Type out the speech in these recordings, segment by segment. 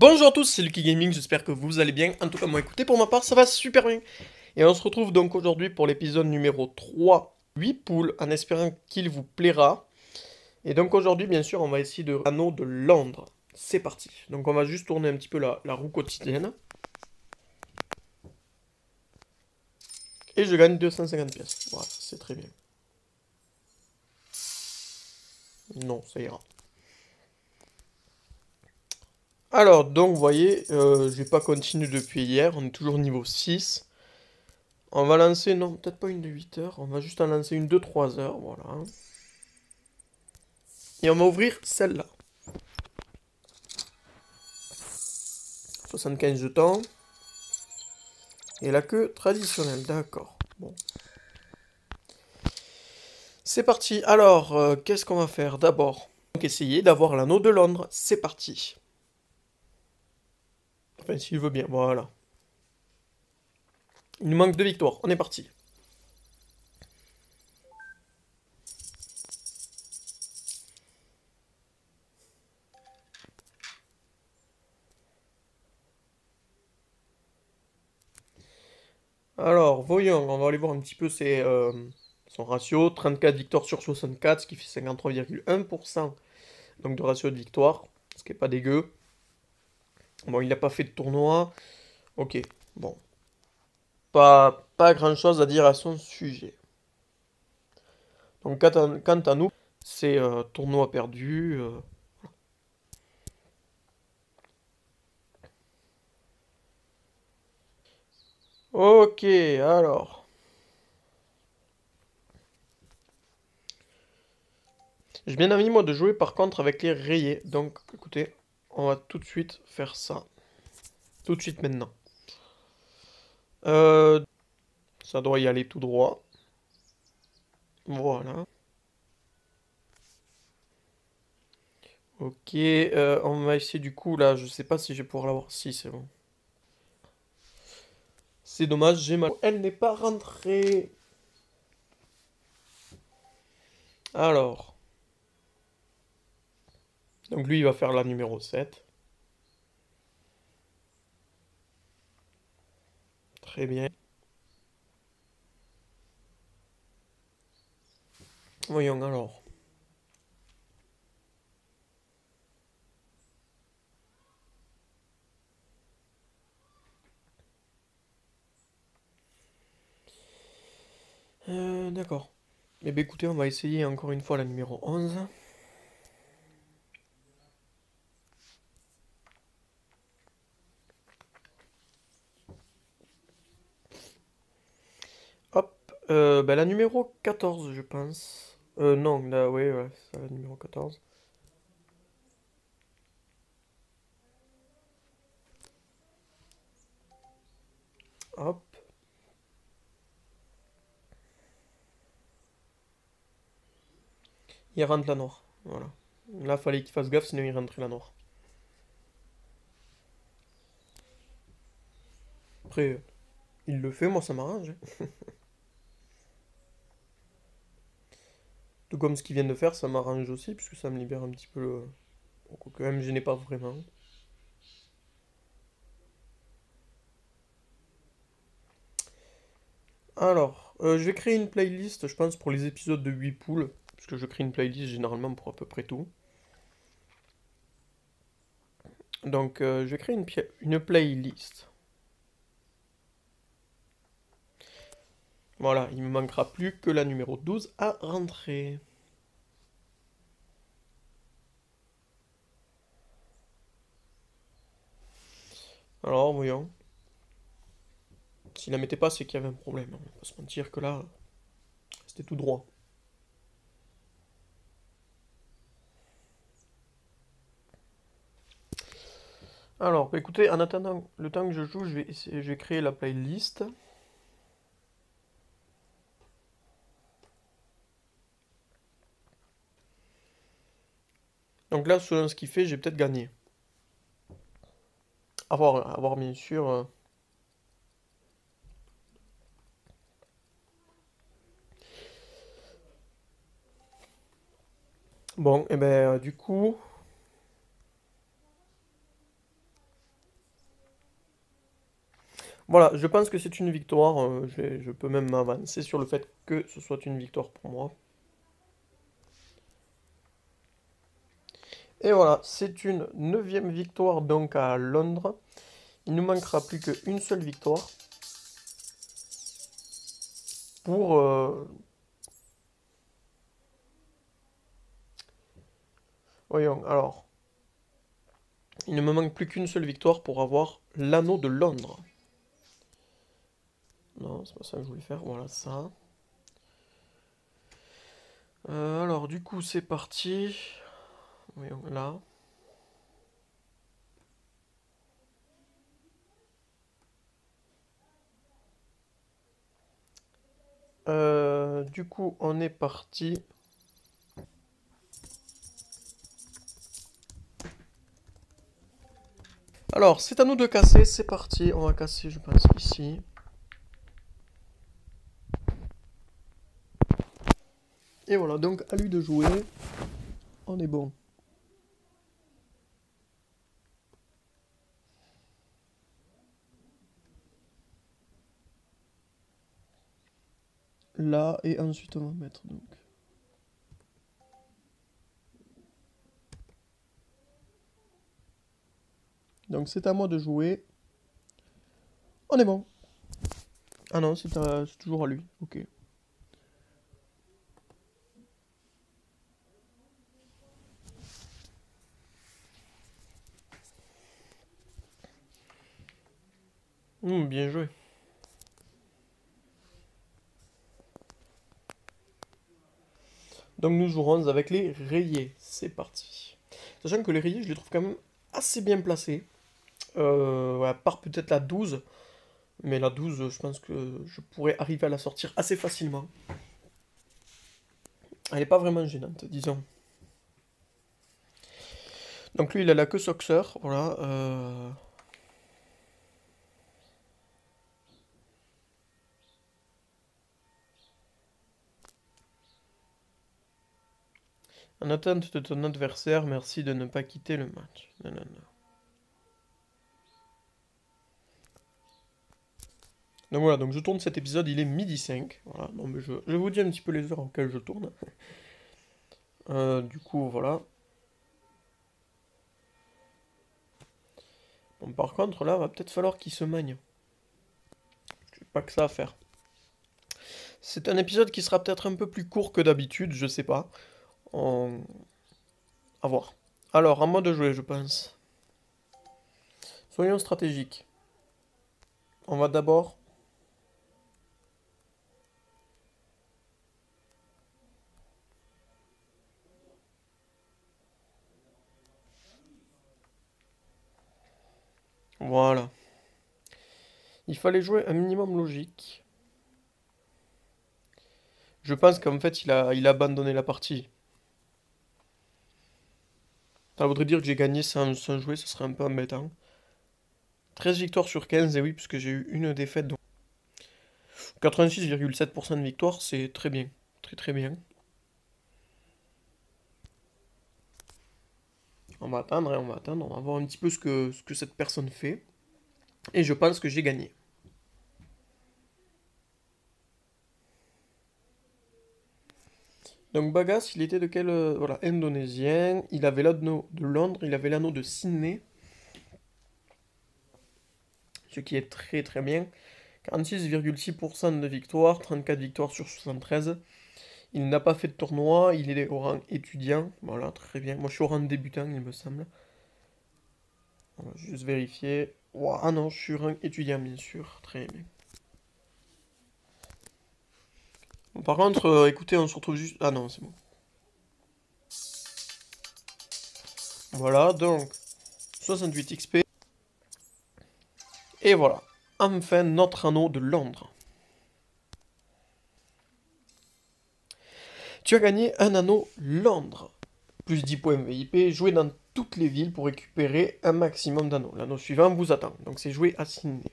Bonjour à tous, c'est Lucky Gaming, j'espère que vous allez bien. En tout cas, moi, écoutez, pour ma part, ça va super bien. Et on se retrouve donc aujourd'hui pour l'épisode numéro 3, 8 poules, en espérant qu'il vous plaira. Et donc aujourd'hui, bien sûr, on va essayer de anneau de Londres. C'est parti. Donc on va juste tourner un petit peu la roue quotidienne. Et je gagne 250 pièces. Voilà, c'est très bien. Non, ça ira. Alors, donc, vous voyez, j'ai pas continué depuis hier, on est toujours niveau 6. On va lancer, non, peut-être pas une de 8 heures, on va juste en lancer une de 3 heures, voilà. Et on va ouvrir celle-là. 75 jetons. Et la queue traditionnelle, d'accord. Bon. C'est parti. Alors, qu'est-ce qu'on va faire d'abord? Donc, essayer d'avoir l'anneau de Londres. C'est parti. Enfin, s'il veut bien, voilà. Il nous manque 2 victoires. On est parti. Alors, voyons, on va aller voir un petit peu son ratio. 34 victoires sur 64, ce qui fait 53,1%. Donc de ratio de victoire, ce qui est pas dégueu. Bon, il n'a pas fait de tournoi. Ok, bon. Pas grand-chose à dire à son sujet. Donc quant à nous, c'est tournoi perdu. Ok, alors. J'ai bien envie, moi, de jouer par contre avec les rayés. Donc, écoutez, on va tout de suite faire ça. Tout de suite maintenant. Euh, Ça doit y aller tout droit. Voilà. Ok, on va essayer du coup, là, je sais pas si je vais pouvoir l'avoir. Si, c'est bon. C'est dommage, j'ai mal. Elle n'est pas rentrée. Alors. Donc lui, il va faire la numéro 7. Très bien. Voyons alors. D'accord. Eh bien écoutez, on va essayer encore une fois la numéro 11. Hop. Bah, la numéro 14, je pense. Non, là, ouais, c'est la numéro 14. Hop. Il rentre la noire. Voilà. Là, fallait qu'il fasse gaffe, sinon il rentrait la noire. Après, il le fait, moi ça m'arrange, hein. Tout comme ce qu'il vient de faire, ça m'arrange aussi, puisque ça me libère un petit peu le... Bon, quand même, je n'ai pas vraiment. Alors, je vais créer une playlist, je pense, pour les épisodes de 8 poules. Puisque je crée une playlist généralement pour à peu près tout. Donc, je vais créer une playlist. Voilà, il me manquera plus que la numéro 12 à rentrer. Alors, voyons. S'il la mettait pas, c'est qu'il y avait un problème, hein. On va pas se mentir que là, c'était tout droit. Alors, bah écoutez, en attendant le temps que je joue, je vais créer la playlist. Donc là, selon ce qu'il fait, j'ai peut-être gagné. À voir bien sûr. Bon, et ben du coup, Voilà, je pense que c'est une victoire. Je peux même m'avancer sur le fait que ce soit une victoire pour moi. Et voilà, c'est une neuvième victoire donc à Londres. Il nous manquera plus qu'une seule victoire pour... voyons, alors, il ne me manque plus qu'une seule victoire pour avoir l'anneau de Londres. Non, c'est pas ça que je voulais faire, voilà ça. Alors, du coup, c'est parti. Voyons, là. Du coup, on est parti. Alors, c'est à nous de casser, c'est parti. On va casser, je pense, ici. Et voilà, donc à lui de jouer. On est bon. Là, et ensuite on va mettre donc. Donc c'est à moi de jouer. On est bon. Ah non, c'est toujours à lui. Ok. Bien joué. Donc nous jouerons avec les rayés. C'est parti. Sachant que les rayés, je les trouve quand même assez bien placés. Ouais, à part peut-être la 12. Mais la 12, je pense que je pourrais arriver à la sortir assez facilement. Elle n'est pas vraiment gênante, disons. Donc lui, il a la queue Soxer. Voilà. En attente de ton adversaire, merci de ne pas quitter le match. Non, non, non. Donc voilà, donc je tourne cet épisode, il est midi 5. Voilà, donc je vous dis un petit peu les heures auxquelles je tourne. Du coup, voilà. Bon, par contre, là, va peut-être falloir qu'il se magne. J'ai pas que ça à faire. C'est un épisode qui sera peut-être un peu plus court que d'habitude, je sais pas. On... À voir. Alors, à moi de jouer, je pense. Soyons stratégiques. On va d'abord... Voilà. Il fallait jouer un minimum logique. Je pense qu'en fait, il a abandonné la partie. Ça voudrait dire que j'ai gagné sans jouer, ce serait un peu embêtant. 13 victoires sur 15, et oui, puisque j'ai eu une défaite. Donc 86,7% de victoire, c'est très bien. Très très bien. On va attendre, hein, on va attendre, on va voir un petit peu ce que cette personne fait. Et je pense que j'ai gagné. Donc Bagas, il était de quel... voilà, indonésien. Il avait l'anneau de Londres, il avait l'anneau de Sydney. Ce qui est très très bien. 46,6% de victoire, 34 victoires sur 73. Il n'a pas fait de tournoi, il est au rang étudiant. Voilà, très bien. Moi je suis au rang débutant, il me semble. On va juste vérifier. Ouah, ah non, je suis au rang étudiant, bien sûr. Très bien. Bon, par contre, écoutez, on se retrouve juste... Ah non, c'est bon. Voilà, donc 68 XP. Et voilà. Enfin, notre anneau de Londres. Tu as gagné un anneau Londres. Plus 10 points VIP. Jouez dans toutes les villes pour récupérer un maximum d'anneaux. L'anneau suivant vous attend. Donc c'est joué à Sydney.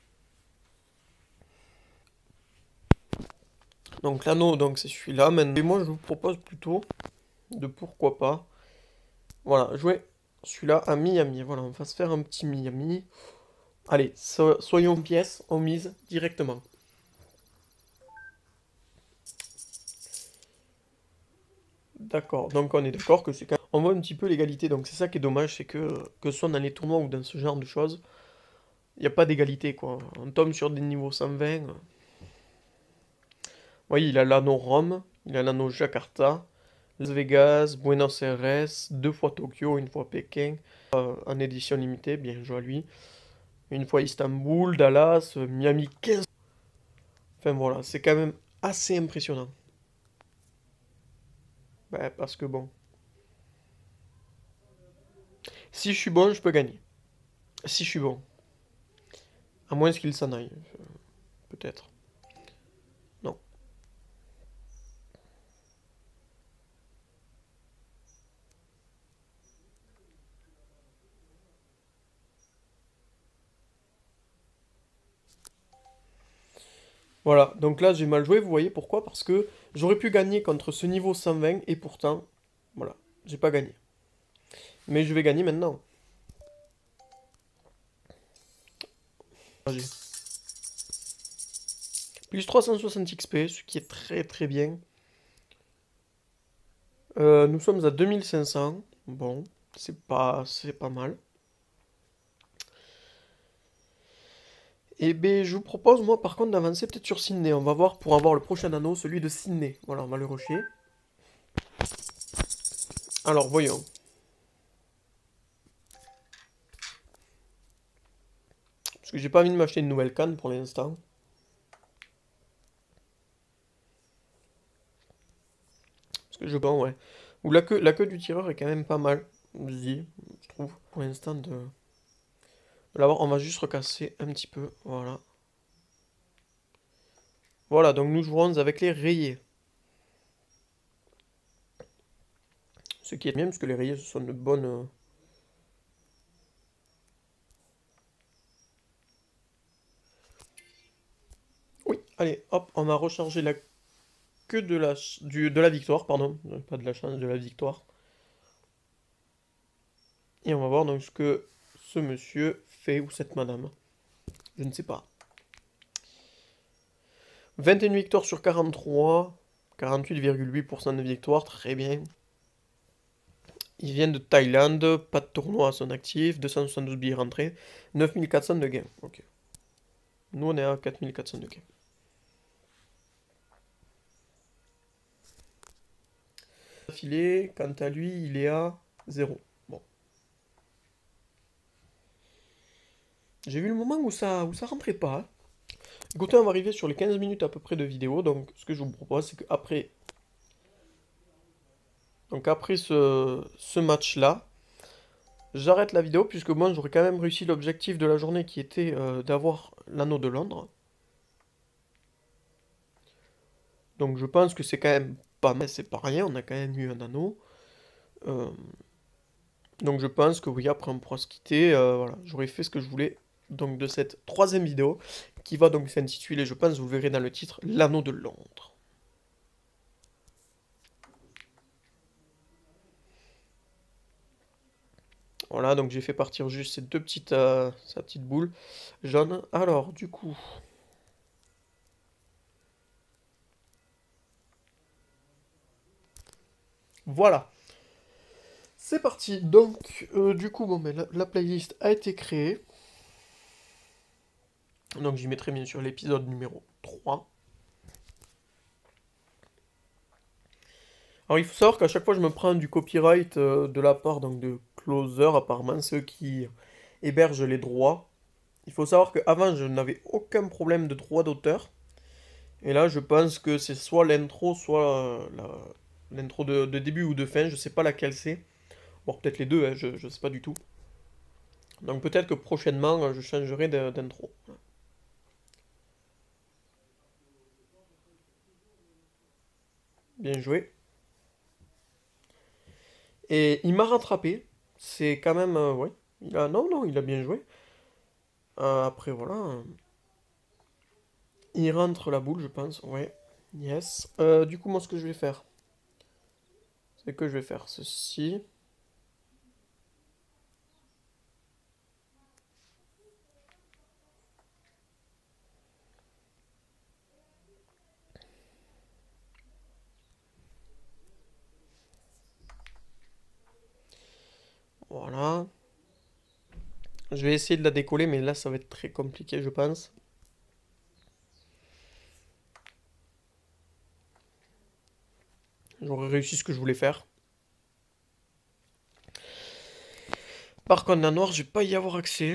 Donc l'anneau, donc c'est celui-là. Maintenant, et moi je vous propose plutôt de pourquoi pas. Voilà, jouer celui-là à Miami. Voilà, on va se faire un petit Miami. Allez, soyons pièces, on mise directement. D'accord, donc on est d'accord que c'est quand même... On voit un petit peu l'égalité, donc c'est ça qui est dommage, c'est que ce soit dans les tournois ou dans ce genre de choses, il n'y a pas d'égalité, quoi. On tombe sur des niveaux 120. Oui, il a l'anneau Rome, il a l'anneau Jakarta, Las Vegas, Buenos Aires, deux fois Tokyo, une fois Pékin, en édition limitée, bien joué à lui. Une fois Istanbul, Dallas, Miami 15. Enfin voilà, c'est quand même assez impressionnant. Ben, parce que bon, si je suis bon, je peux gagner. Si je suis bon. À moins qu'il s'en aille, peut-être. Non. Voilà, donc là j'ai mal joué, vous voyez pourquoi? Parce que j'aurais pu gagner contre ce niveau 120 et pourtant, voilà, j'ai pas gagné. Mais je vais gagner maintenant. J'ai plus 360 XP, ce qui est très très bien. Nous sommes à 2500. Bon, c'est pas mal. Et ben, je vous propose, moi, par contre, d'avancer peut-être sur Sydney. On va voir pour avoir le prochain anneau, celui de Sydney. Voilà, on va le rusher. Alors, voyons. Parce que j'ai pas envie de m'acheter une nouvelle canne pour l'instant. Parce que je pense, ouais. Ou la queue du tireur est quand même pas mal. Je dis, je trouve, pour l'instant de l'avoir. On va juste recasser un petit peu. Voilà. Voilà, donc nous jouerons avec les rayés. Ce qui est bien, parce que les rayés, ce sont de bonnes. Oui, allez, hop, on va recharger la queue de la victoire, pardon. Pas de la chance, de la victoire. Et on va voir donc ce que ce monsieur fait, ou cette madame. Je ne sais pas. 21 victoires sur 43. 48,8% de victoire, très bien. Il vient de Thaïlande, pas de tournoi à son actif, 272 billets rentrés, 9400 de gains. Ok. Nous on est à 4400 de gains. Affilé, quant à lui, il est à 0. Bon. J'ai vu le moment où ça rentrait pas, hein. Écoutez, on va arriver sur les 15 minutes à peu près de vidéo, donc ce que je vous propose, c'est qu'après ce match-là, j'arrête la vidéo, puisque moi j'aurais quand même réussi l'objectif de la journée qui était d'avoir l'anneau de Londres. Donc je pense que c'est quand même pas mal, c'est pas rien, on a quand même eu un anneau. Euh, donc je pense que oui, après on pourra se quitter. Voilà, j'aurais fait ce que je voulais donc de cette troisième vidéo, qui va donc s'intituler, je pense, vous verrez dans le titre, l'anneau de Londres. Voilà, donc j'ai fait partir juste ces deux petites, sa petite boule jaune. Alors, du coup, voilà. C'est parti. Donc, du coup, bon, mais la playlist a été créée. Donc, j'y mettrai bien sûr l'épisode numéro 3. Alors, il faut savoir qu'à chaque fois, je me prends du copyright de la part donc, de Closer, apparemment, ceux qui hébergent les droits. Il faut savoir qu'avant, je n'avais aucun problème de droit d'auteur. Et là, je pense que c'est soit l'intro, soit l'intro de début ou de fin. Je sais pas laquelle c'est. Bon, peut-être les deux, hein, je sais pas du tout. Donc peut-être que prochainement, je changerai d'intro. Bien joué. Et il m'a rattrapé. C'est quand même... ouais. Non, non, il a bien joué. Après, voilà. Il rentre la boule, je pense. Ouais. Yes. Du coup, moi, ce que je vais faire, c'est que je vais faire ceci. Je vais essayer de la décoller, mais là, ça va être très compliqué, je pense. J'aurais réussi ce que je voulais faire. Par contre, la noire, je vais pas y avoir accès.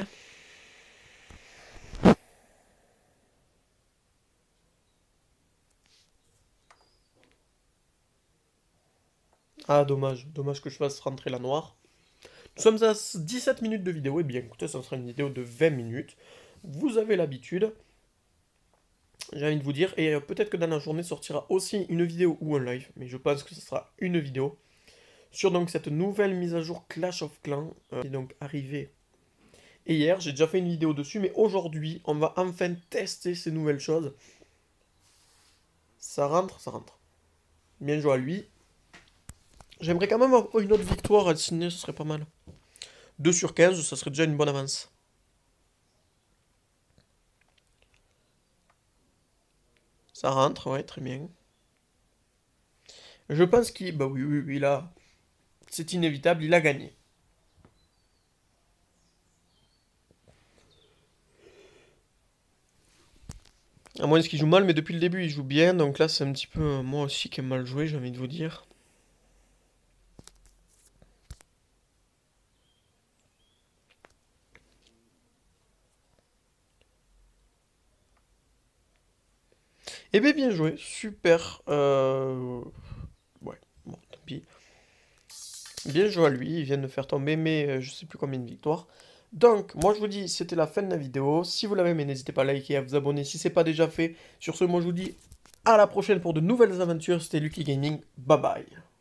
Ah, dommage. Dommage que je fasse rentrer la noire. Nous sommes à 17 minutes de vidéo. Eh bien, écoutez, ça sera une vidéo de 20 minutes. Vous avez l'habitude. J'ai envie de vous dire. Et peut-être que dans la journée sortira aussi une vidéo ou un live. Mais je pense que ce sera une vidéo. Sur donc cette nouvelle mise à jour Clash of Clans. Qui est donc arrivée. Et hier, j'ai déjà fait une vidéo dessus. Mais aujourd'hui, on va enfin tester ces nouvelles choses. Ça rentre, ça rentre. Bien joué à lui. J'aimerais quand même avoir une autre victoire à signer, ce serait pas mal. 2 sur 15, ça serait déjà une bonne avance. Ça rentre, ouais, très bien. Je pense qu'il... Bah oui, oui, oui, là... C'est inévitable, il a gagné. À moins qu'il joue mal, mais depuis le début, il joue bien. Donc là, c'est un petit peu moi aussi qui ai mal joué, j'ai envie de vous dire. Eh bien, bien joué, super. Ouais, bon, tant pis. Bien joué à lui, il vient de faire tomber, mais je sais plus combien de victoires. Donc, moi je vous dis, c'était la fin de la vidéo. Si vous l'avez aimé, n'hésitez pas à liker, à vous abonner si c'est pas déjà fait. Sur ce, moi je vous dis à la prochaine pour de nouvelles aventures. C'était Lucky Gaming, bye bye.